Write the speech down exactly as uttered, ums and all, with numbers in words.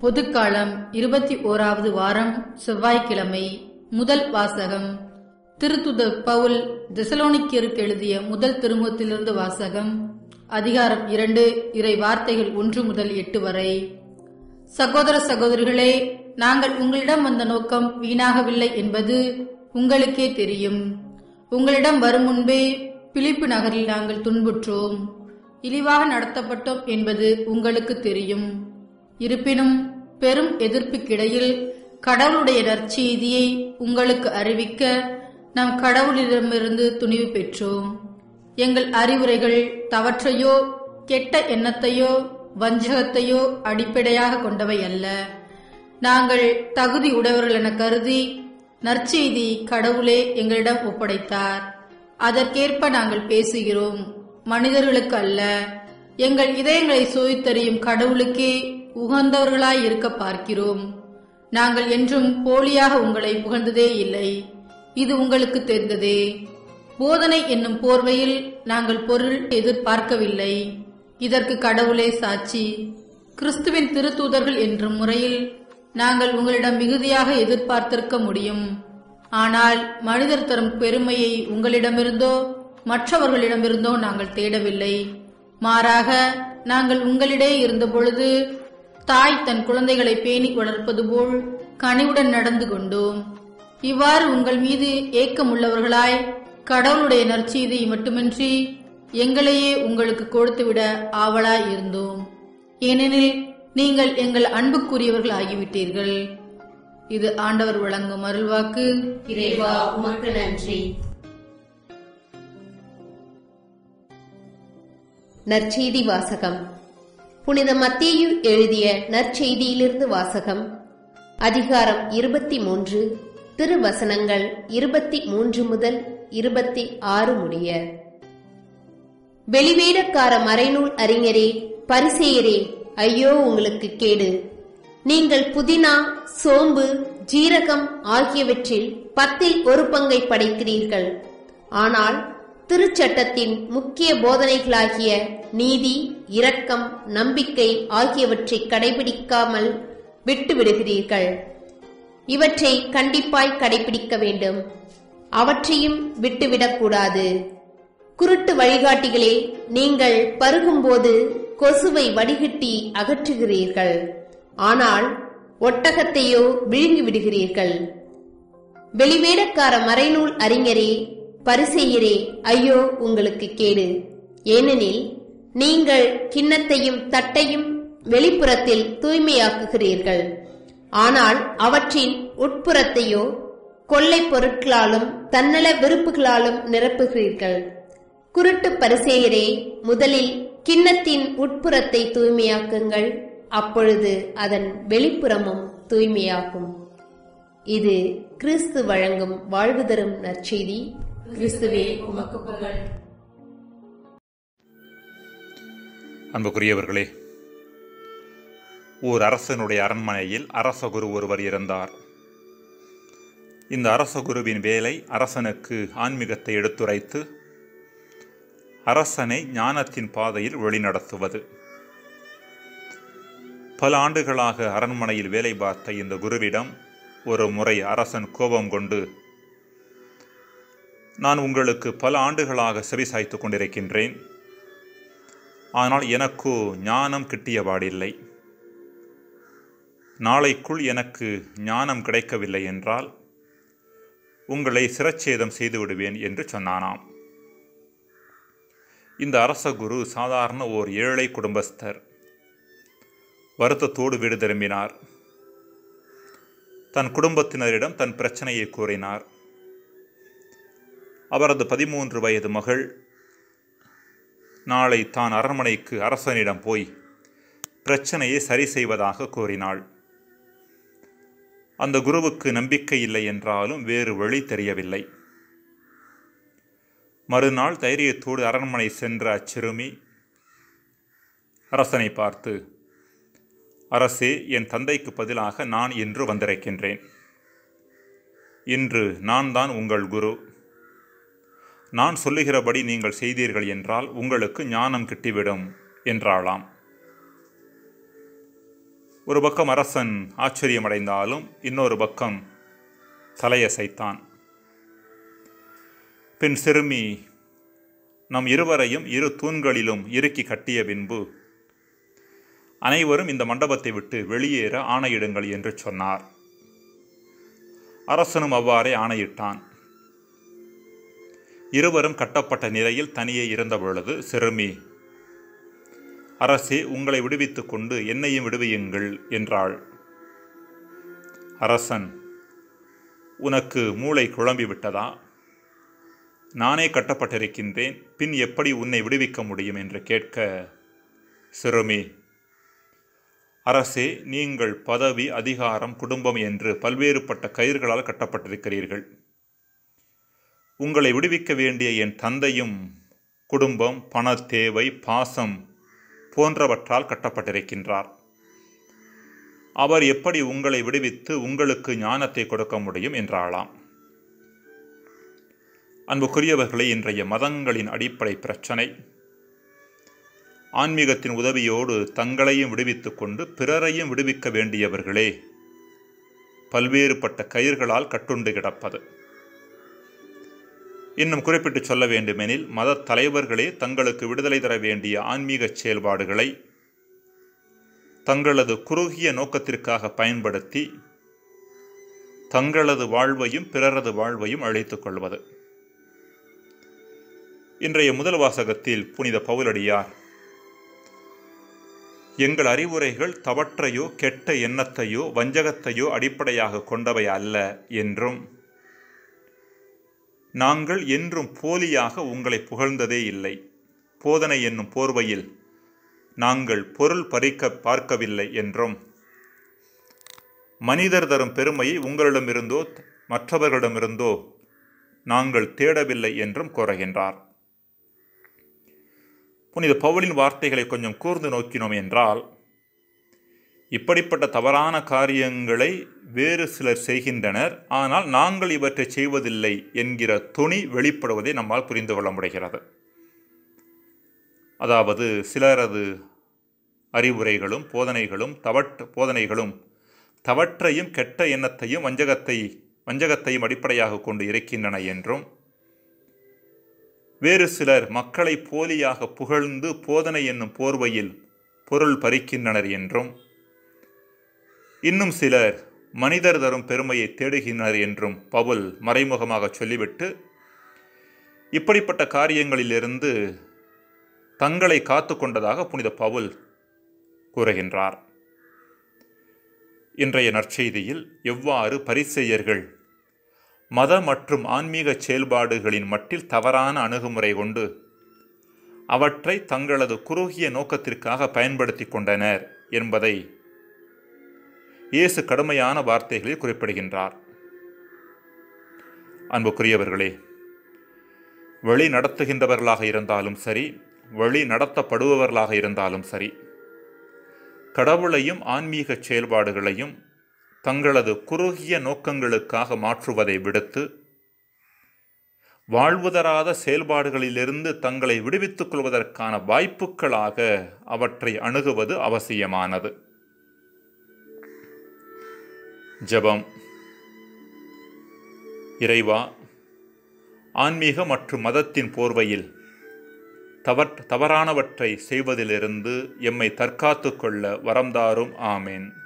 பொதுக்காலம் இருபத்தி ஓராவது வாரம் செவ்வாய்க்கிழமை. முதல் வாசகம். திருத்துதர் பவுல் தெசலோனிக்கேயருக்கு எழுதிய முதல் திருமுகத்திலிருந்து வாசகம். அதிகாரம் இரண்டு, இறை வார்த்தைகள் ஒன்று முதல் எட்டு வரை. சகோதர சகோதரிகளே, நாங்கள் உங்களிடம் வந்த நோக்கம் வீணாகவில்லை என்பது உங்களுக்கே தெரியும். உங்களிடம் வரும் முன்பே பிலிப்பு நகரில் நாங்கள் துன்புற்றோம், இழிவாக நடத்தப்பட்டோம் என்பது உங்களுக்கு தெரியும். இருப்பினும் பெரும் எதிர்ப்புக்கிடையில் கடவுளுடைய நற்செய்தியை உங்களுக்கு அறிவிக்க நாம் கடவுளிடமிருந்து துணிவு பெற்றோம். எங்கள் அறிவுரைகள் தவற்றையோ கெட்ட எண்ணத்தையோ வஞ்சகத்தையோ அடிப்படையாக கொண்டவை அல்ல. நாங்கள் தகுதி உடையவர்கள் என கருதி நற்செய்தி கடவுளே எங்களிடம் ஒப்படைத்தார். அதற்கேற்ப நாங்கள் பேசுகிறோம், மனிதர்களுக்கு அல்ல. எங்கள் இதயங்களை சோதித்தறியும் கடவுளுக்கே உகந்தவர்களாய் இருக்க பார்க்கிறோம். நாங்கள் என்றும் போலியாக உங்களை புகழ்ந்ததே இல்லை, இது உங்களுக்கு தெரிந்ததே. போதனை என்னும் போர்வையில் நாங்கள் பொருள் எதிர்பார்க்கவில்லை, இதற்கு கடவுளே சாட்சி. கிறிஸ்துவின் திருத்தூதர்கள் என்ற முறையில் நாங்கள் உங்களிடம் மிகுதியாக எதிர்பார்த்திருக்க முடியும். ஆனால் மனிதர் தரும் பெருமையை உங்களிடமிருந்தோ மற்றவர்களிடமிருந்தோ நாங்கள் தேடவில்லை. மாறாக நாங்கள் உங்களிடையே இருந்த பொழுது தாய் தன் குழந்தைகளை பேணி வளர்ப்பது போல் கனிவுடன் நடந்து கொண்டோம். இவ்வாறு உங்கள் மீது ஏக்கமுள்ளவர்களாய் கடவுளுடைய நற்செய்தி மட்டுமின்றி எங்களையே உங்களுக்கு கொடுத்துவிட ஆவலாய் இருந்தோம். ஏனெனில் நீங்கள் எங்கள் அன்புக்குரியவர்கள் ஆகிவிட்டீர்கள். இது ஆண்டவர் வழங்கும் அருள்வாக்கு. இறைவா, உமக்கு நன்றி. நற்செய்தி வாசகம். புனித மத்தேயு எழுதிய நற்செய்தியிலிருந்து வாசகம். அதிகாரம் இருபத்தி மூன்று, திருவசனங்கள் இருபத்தி மூன்று முதல் இருபத்தி ஆறு முடிய. வெளிவேடக்கார மறைநூல் அறிஞரே, பரிசேயரே, ஐயோ உங்களுக்கு கேடு! நீங்கள் புதினா, சோம்பு, ஜீரகம் ஆகியவற்றில் பத்தில் ஒரு பங்கை படைக்கிறீர்கள். ஆனால் திருச்சட்டத்தின் முக்கிய போதனைகளாகிய நீதி, இரக்கம், நம்பிக்கை ஆகியவற்றை கடைபிடிக்காமல் விட்டுவிடுகிறீர்கள். இவற்றை கண்டிப்பாய் கடைபிடிக்க வேண்டும், அவற்றையும் விட்டுவிடக்கூடாது. குருட்டு வழிகாட்டிகளே, நீங்கள் பருகும்போது கொசுவை வடிகட்டி அகற்றுகிறீர்கள், ஆனால் ஒட்டகத்தையோ விழுங்கிவிடுகிறீர்கள். வெளிவேடக்கார மறைநூல் அறிஞரே, பரிசேயரே, ஐயோ உங்களுக்கு கேடு! ஏனெனில் நீங்கள் கிண்ணத்தையும் தட்டையும் வெளிப்புறத்தில் தூய்மையாக்குகிறீர்கள், ஆனால் அவற்றின் உட்புறத்தையோ கொள்ளை பொருட்களாலும் தன்னல விருப்புகளாலும் நிரப்புகிறீர்கள். குருட்டு பரிசேயரே, முதலில் கிண்ணத்தின் உட்புறத்தை தூய்மையாக்குங்கள், அப்பொழுது அதன் வெளிப்புறமும் தூய்மையாகும். இது கிறிஸ்து வழங்கும் வாழ்வு தரும் நற்செய்தி. கிறிஸ்துவே, உமக்கு புகழ். அன்புக்குரியவர்களே, ஓர் அரசனுடைய அரண்மனையில் அரசகுரு ஒருவர் இருந்தார். இந்த அரசகுருவின் வேலை அரசனுக்கு ஆன்மீகத்தை எடுத்துரைத்து அரசனை ஞானத்தின் பாதையில் வழிநடத்துவது. பல ஆண்டுகளாக அரண்மனையில் வேலை பார்த்த இந்த குருவிடம் ஒரு முறை அரசன் கோபம் கொண்டு, நான் உங்களுக்கு பல ஆண்டுகளாக செவிசாய்த்து கொண்டிருக்கின்றேன், ஆனால் எனக்கோ ஞானம் கிட்டியபாடில்லை. நாளைக்குள் எனக்கு ஞானம் கிடைக்கவில்லை என்றால் உங்களை சிரச்சேதம் செய்து விடுவேன் என்று சொன்னானாம். இந்த அரசகுரு சாதாரண ஓர் ஏழை குடும்பஸ்தர். வருத்தத்தோடு வீடு திரும்பினார். தன் குடும்பத்தினரிடம் தன் பிரச்சனையை கூறினார். அவரது பதிமூன்று வயது மகள் நாளை தான் அரண்மனைக்கு அரசனிடம் போய் பிரச்சனையை சரி செய்வதாக கூறினாள். அந்த குருவுக்கு நம்பிக்கை இல்லை என்றாலும் வேறு வழி தெரியவில்லை. மறுநாள் தைரியத்தோடு அரண்மனை சென்ற அச்சிறுமி அரசனை பார்த்து, அரசே, என் தந்தைக்கு பதிலாக நான் இன்று வந்திருக்கின்றேன். இன்று நான் தான் உங்கள் குரு. நான் சொல்லுகிறபடி நீங்கள் செய்தீர்கள் என்றால் உங்களுக்கு ஞானம் கிட்டிவிடும் என்றாளாம். ஒரு பக்கம் அரசன் ஆச்சரியமடைந்தாலும் இன்னொரு பக்கம் தலையசைத்தான். பின் சிறுமி நம் இருவரையும் இரு தூண்களிலும் இறுக்கி கட்டிய பின்பு அனைவரும் இந்த மண்டபத்தை விட்டு வெளியேற ஆணையிடுங்கள் என்று சொன்னார். அரசனும் அவ்வாறே ஆணையிட்டான். இருவரும் கட்டப்பட்ட நிலையில் தனியே இருந்த பொழுது சிறுமி, அரசே, உங்களை விடுவித்துக் கொண்டு என்னையும் விடுவியுங்கள் என்றாள். அரசன், உனக்கு மூளை குழம்பி விட்டதா? நானே கட்டப்பட்டிருக்கின்றேன், பின் எப்படி உன்னை விடுவிக்க முடியும் என்று கேட்க சிறுமி, அரசே, நீங்கள் பதவி, அதிகாரம், குடும்பம் என்று பல்வேறுபட்ட கயிர்களால் கட்டப்பட்டிருக்கிறீர்கள். உங்களை விடுவிக்க வேண்டிய என் தந்தையும் குடும்பம், பண தேவை, பாசம் போன்றவற்றால் கட்டப்பட்டிருக்கின்றார். அவர் எப்படி உங்களை விடுவித்து உங்களுக்கு ஞானத்தை கொடுக்க முடியும் என்றாளாம். அன்புக்குரியவர்களே, இன்றைய மதங்களின் அடிப்படை பிரச்சனை ஆன்மீகத்தின் உதவியோடு தங்களையும் விடுவித்துக் கொண்டு பிறரையும் விடுவிக்க வேண்டியவர்களே பல்வேறுபட்ட கயிர்களால் கட்டுண்டு கிடப்பது. இன்னும் குறிப்பிட்டு சொல்ல வேண்டுமெனில், மத தலைவர்களே தங்களுக்கு விடுதலை தர வேண்டிய ஆன்மீக செயல்பாடுகளை தங்களது குறுகிய நோக்கத்திற்காக பயன்படுத்தி தங்களது வாழ்வையும் பிறரது வாழ்வையும் அழைத்துக் கொள்வது. இன்றைய முதல் வாசகத்தில் புனித பவுலடியார், எங்கள் அறிவுரைகள் தவற்றையோ கெட்ட எண்ணத்தையோ வஞ்சகத்தையோ அடிப்படையாக கொண்டவை அல்ல என்றும், நாங்கள் என்றும் போலியாக உங்களை புகழ்ந்ததே இல்லை, போதனை என்னும் போர்வையில் நாங்கள் பொருள் பறிக்க பார்க்கவில்லை என்றும், மனிதர் தரும் பெருமையை உங்களிடமிருந்தோ மற்றவர்களிடமிருந்தோ நாங்கள் தேடவில்லை என்றும் கூறுகின்றார். புனித பவுலின் வார்த்தைகளை கொஞ்சம் கூர்ந்து நோக்கினோம் என்றால், இப்படிப்பட்ட தவறான காரியங்களை வேறு சிலர் செய்கின்றனர், ஆனால் நாங்கள் இவற்றை செய்வதில்லை என்கிற துணி வெளிப்படுவதை நம்மால் புரிந்து கொள்ள முடிகிறது. அதாவது சிலரது அறிவுரைகளும் போதனைகளும் தவற் போதனைகளும் தவற்றையும் கெட்ட எண்ணத்தையும் வஞ்சகத்தை வஞ்சகத்தையும் அடிப்படையாக கொண்டு இருக்கின்றன என்றும், வேறு சிலர் மக்களை போலியாக புகழ்ந்து போதனை என்னும் போர்வையில் பொருள் பறிக்கின்றனர் என்றும், இன்னும் சிலர் மனிதர் தரும் பெருமையை தேடுகின்றனர் என்றும் பவுல் மறைமுகமாக சொல்லிவிட்டு, இப்படிப்பட்ட காரியங்களிலிருந்து தங்களை காத்து கொண்டதாக புனித பவுல் கூறுகின்றார். இன்றைய நற்செய்தியில் எவ்வாறு பரிசேயர்கள் மத மற்றும் ஆன்மீக செயல்பாடுகளின் மட்டில் தவறான அணுகுமுறை கொண்டு அவற்றை தங்களது குறுகிய நோக்கத்திற்காக பயன்படுத்தி கொண்டனர் என்பதை இயேசு கடுமையான வார்த்தைகளில் குறிப்பிடுகின்றார். அன்புக்குரியவர்களே, வழி நடத்துகின்றவர்களாக இருந்தாலும் சரி, வழி நடத்தப்படுபவர்களாக இருந்தாலும் சரி, கடவுளையும் ஆன்மீக செயல்பாடுகளையும் தங்களது குறுகிய நோக்கங்களுக்காக மாற்றுவதை விடுத்து வாழ்வுதராத செயல்பாடுகளிலிருந்து தங்களை விடுவித்துக் கொள்வதற்கான வாய்ப்புகளாக அவற்றை அணுகுவது அவசியமானது. ஜெபம். இறைவா, ஆன்மீக மற்றும் மதத்தின் போர்வையில் தவற் தவறானவற்றை செய்வதிலிருந்து எம்மை தற்காத்து கொள்ள வரம்தாரும். ஆமேன்.